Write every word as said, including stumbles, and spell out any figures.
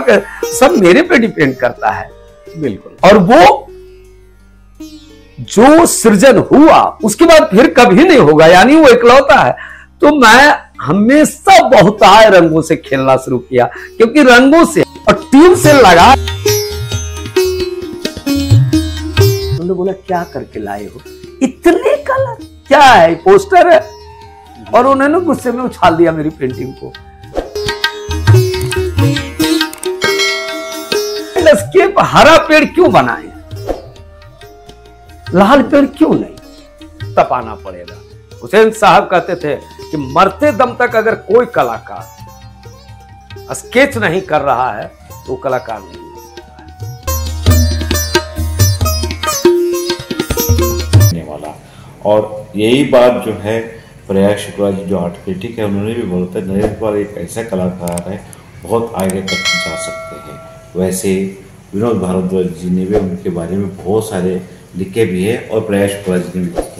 के सब मेरे पे डिपेंड करता है। बिल्कुल। और वो जो सृजन हुआ उसके बाद फिर कभी नहीं होगा, यानी वो इकलौता है। तो मैं हमेशा बहुतायत रंगों से खेलना शुरू किया, क्योंकि रंगों से और ट्यूब से लगा। उन्होंने बोला क्या करके लाए हो, इतने कलर, क्या है, पोस्टर है। और उन्होंने गुस्से में उछाल दिया मेरी पेंटिंग को। लैंडस्केप हरा पेड़ क्यों बनाए, लाल पेड़ क्यों नहीं, तपाना पड़ेगा। हुसैन साहब कहते थे कि मरते दम तक अगर कोई कलाकार स्केच नहीं कर रहा है तो वो कलाकार नहीं है वाला। और यही बात जो है प्रयाग शुक्ला जी जो आर्ट क्रिटिक है उन्होंने भी बोला था, नरेंद्र पाल एक ऐसा कलाकार है बहुत आगे तक जा सकते हैं। वैसे विनोद भारद्वाज जी ने भी उनके बारे में बहुत सारे लिखे भी है और प्रयाग शुक्ला जी ने भी